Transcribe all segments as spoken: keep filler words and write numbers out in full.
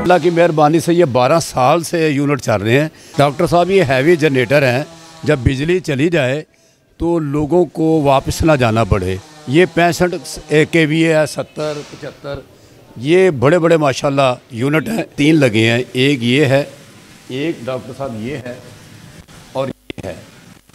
अल्लाह की मेहरबानी से ये बारह साल से यूनिट चल रहे हैं। डॉक्टर साहब ये हैवी जनरेटर हैं, जब बिजली चली जाए तो लोगों को वापस ना जाना पड़े। ये पैंसठ के वी है, सत्तर पचहत्तर, ये बड़े बड़े माशाल्लाह यूनिट हैं। तीन लगे हैं, एक ये है, एक डॉक्टर साहब ये है और ये है।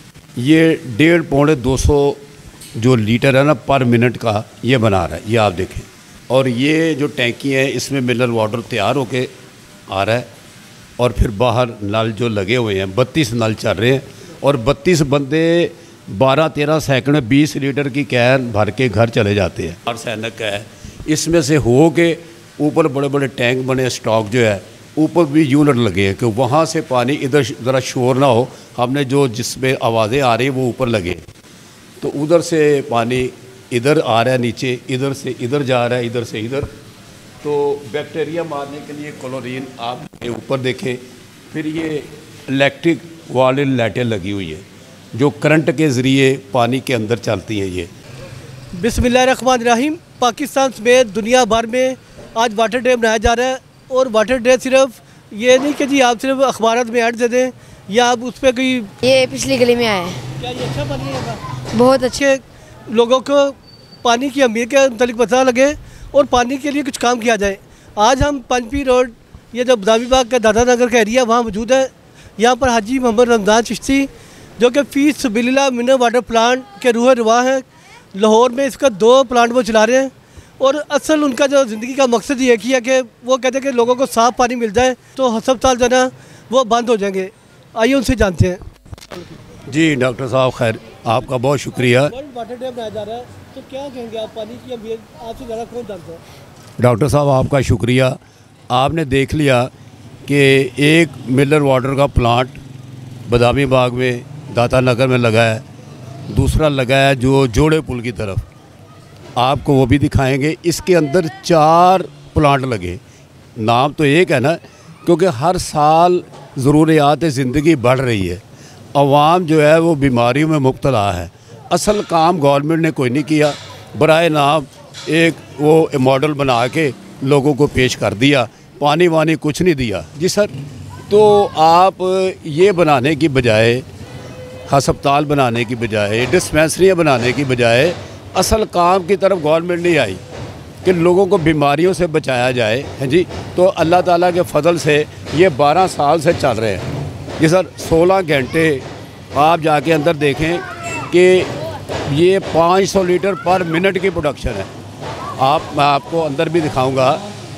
ये डेढ़ पौने दो सौ जो लीटर है ना पर मिनट का ये बना रहा है, ये आप देखें। और ये जो टैंकी है इसमें मिनरल वाटर तैयार होके आ रहा है और फिर बाहर नल जो लगे हुए हैं, बत्तीस नल चल रहे हैं और बत्तीस बंदे बारह तेरह सेकंड में बीस लीटर की कैन भर के घर चले जाते हैं। और सैनिक है इसमें से हो के ऊपर बड़े बड़े टैंक बने, स्टॉक जो है ऊपर भी यूनिट लगे हैं कि वहाँ से पानी इधर ज़रा शोर ना हो, हमने जो जिसमें आवाज़ें आ रही हैं वो ऊपर लगे तो उधर से पानी इधर आ रहा है नीचे, इधर से इधर जा रहा है, इधर से इधर। तो बैक्टीरिया मारने के लिए क्लोरीन आप ऊपर देखें। फिर ये इलेक्ट्रिक वाली लाइटें लगी हुई है जो करंट के ज़रिए पानी के अंदर चलती हैं। ये बिस्मिल्लाहिर्रहमानिर्रहीम। पाकिस्तान समेत दुनिया भर में आज वाटर डे मनाया जा रहा है और वाटर डे सिर्फ ये नहीं कि जी आप सिर्फ अखबार में ऐड दे दें या आप उस पर कोई। ये पिछली गली में आया है। क्या ये अच्छा पानी है? बहुत अच्छे। लोगों को पानी की अहमियत के मतलब पता लगे और पानी के लिए कुछ काम किया जाए। आज हम पंचपी रोड, ये जो बदामी बाग का दादा नगर का एरिया वहाँ मौजूद है। यहाँ पर हाजी मोहम्मद रमज़ान चिश्ती जो कि फ़ी सबिलिल्लाह मिनरल वाटर प्लांट के रूह रवा है, लाहौर में इसका दो प्लांट वो चला रहे हैं। और असल उनका जो ज़िंदगी का मकसद ये ही है कि वो कहते हैं कि लोगों को साफ़ पानी मिल जाए तो हस्पताल जो है ना वो बंद हो जाएंगे। आइए उनसे जानते हैं। जी डॉक्टर साहब खैर आपका बहुत शुक्रिया। वर्ल्ड वाटर डे मनाया जा रहा है तो क्या कहेंगे आप, पानी की अहमियत आपसे ज़्यादा कौन जानता है? डॉक्टर साहब आपका शुक्रिया। आपने देख लिया कि एक मिनरल वाटर का प्लांट बदामी बाग में दाता नगर में लगा है, दूसरा लगा है जो जोड़े पुल की तरफ, आपको वो भी दिखाएंगे। इसके अंदर चार प्लांट लगे। नाम तो एक है ना, क्योंकि हर साल ज़रूरियात ज़िंदगी बढ़ रही है, अवाम जो है वो बीमारियों में मुब्तला है। असल काम गवर्नमेंट ने कोई नहीं किया, बराए नाम एक वो मॉडल बना के लोगों को पेश कर दिया, पानी वानी कुछ नहीं दिया। जी सर, तो आप ये बनाने की बजाय, हस्पताल बनाने की बजाय, डिस्पेंसरियाँ बनाने की बजाय असल काम की तरफ गवर्नमेंट नहीं आई कि लोगों को बीमारियों से बचाया जाए। हैं जी, तो अल्लाह ताला के फजल से ये बारह साल से चल रहे हैं। जी सर, सोलह घंटे आप जाके अंदर देखें कि ये पाँच सौ लीटर पर मिनट की प्रोडक्शन है। आप मैं आपको अंदर भी दिखाऊंगा,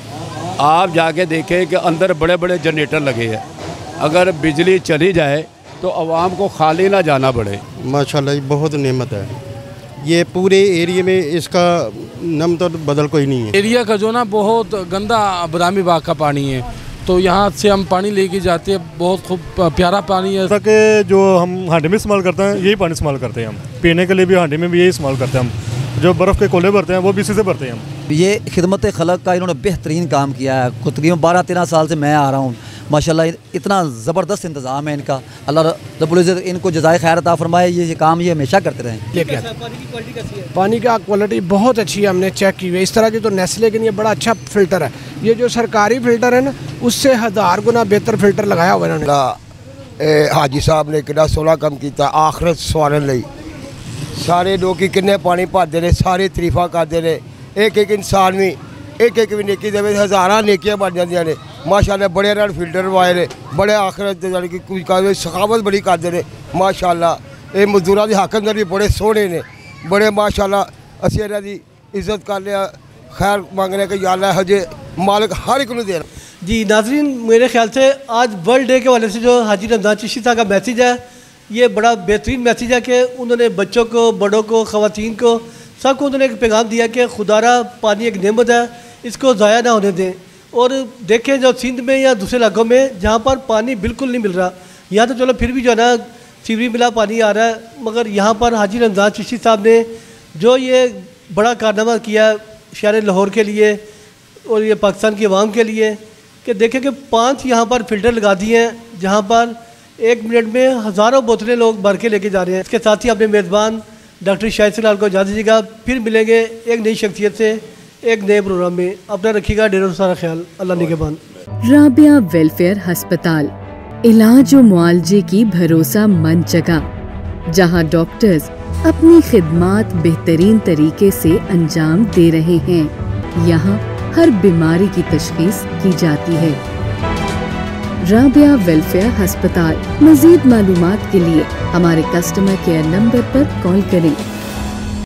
आप जाके देखें कि अंदर बड़े बड़े जनरेटर लगे हैं। अगर बिजली चली जाए तो आवाम को खाली ना जाना पड़े। माशाल्लाह बहुत नेमत है। ये पूरे एरिया में इसका नम तो बदल कोई नहीं है। एरिया का जो ना बहुत गंदा बदामी बाग का पानी है, तो यहाँ से हम पानी लेके जाते हैं, बहुत खूब प्यारा पानी है। कि जो हम हांडी में इस्तेमाल करते हैं यही पानी इस्तेमाल करते हैं हम, पीने के लिए भी हांडी में भी यही इस्तेमाल करते हैं हम। जो बर्फ़ के कोले भरते हैं वो भी इसी से भरते हैं हम। ये खिदमत खलक का इन्होंने बेहतरीन काम किया है। तकरीबन बारह तेरह साल से मैं आ रहा हूँ, माशाल्लाह इतना ज़बरदस्त इंतज़ाम है इनका। अल्लाह रब्बुल इज़्ज़त इनको जज़ाए खैर अता फरमाए, ये ये काम ये हमेशा करते रहें। पानी की क्वालिटी कैसी है? पानी का क्वालिटी बहुत अच्छी है, हमने चेक की हुई है। इस तरह की तो नेस्ले के लिए बड़ा अच्छा फ़िल्टर है। ये जो सरकारी फ़िल्टर है ना, उससे हज़ार गुना बेहतर फ़िल्टर लगाया हुआ है इन्होंने। हाजी साहब ने कितना सोना कम किया आखिरत सवारन लई। सारे लोग किन्ने पानी भरते हैं, सारे तरीफा करते हैं। एक एक इंसान भी एक एक भी नेकी देवे, हज़ारां नेकियां बन जांदियां ने। माशाल्लाह बड़े इन्होंने फिल्टर लवाए ने, बड़े आखिरत यानी कि कुछ कर सखावत बड़ी करते हैं। माशाल्लाह ये मजदूरों के हक अंदर भी बड़े सोहने ने, बड़े माशाल्लाह असीं इन्हां दी इज्जत करने, खैर मांगने कि या अल्लाह हजे मालिक हर एक नूं देना। जी नाज़रीन, मेरे ख्याल से आज वर्ल्ड डे के वाले से जो हाजी रमज़ान चिश्ती साहब का मैसेज है, ये बड़ा बेहतरीन मैसेज है कि उन्होंने बच्चों को, बड़ों को, ख़वातीन को, सबको उन्होंने एक पैगाम दिया कि खुदारा पानी एक नेमत है, इसको ज़ाया ना होने दें। और देखें जो सिंध में या दूसरे इलाकों में जहाँ पर पानी बिल्कुल नहीं मिल रहा, यहाँ तो चलो फिर भी जो है ना सीवरी मिला पानी आ रहा है, मगर यहाँ पर हाजी रमज़ान चिश्ती साहब ने जो ये बड़ा कारनामा किया शहर लाहौर के लिए और ये पाकिस्तान की आवाम के लिए, कि देखें कि पाँच यहाँ पर फ़िल्टर लगा दिए हैं जहाँ पर एक मिनट में हज़ारों बोतलें लोग भर के लेके जा रहे हैं। इसके साथ ही अपने मेज़बान डॉक्टर शाहिद सलाल को इजाज़त दीजिएगा। फिर मिलेंगे एक नई शख्सियत से एक नए प्रोग्राम में। अपना रखिएगा ढेरों सारा ख्याल। अल्लाह निगहबान। राबिया वेलफेयर अस्पताल, इलाज और मुआलजे की भरोसा मंद जगह, जहां डॉक्टर्स अपनी खिदमात बेहतरीन तरीके से अंजाम दे रहे हैं। यहाँ हर बीमारी की तशखीस की जाती है। राबिया वेलफेयर अस्पताल। मजीद मालूमात के लिए हमारे कस्टमर केयर नंबर पर कॉल करें।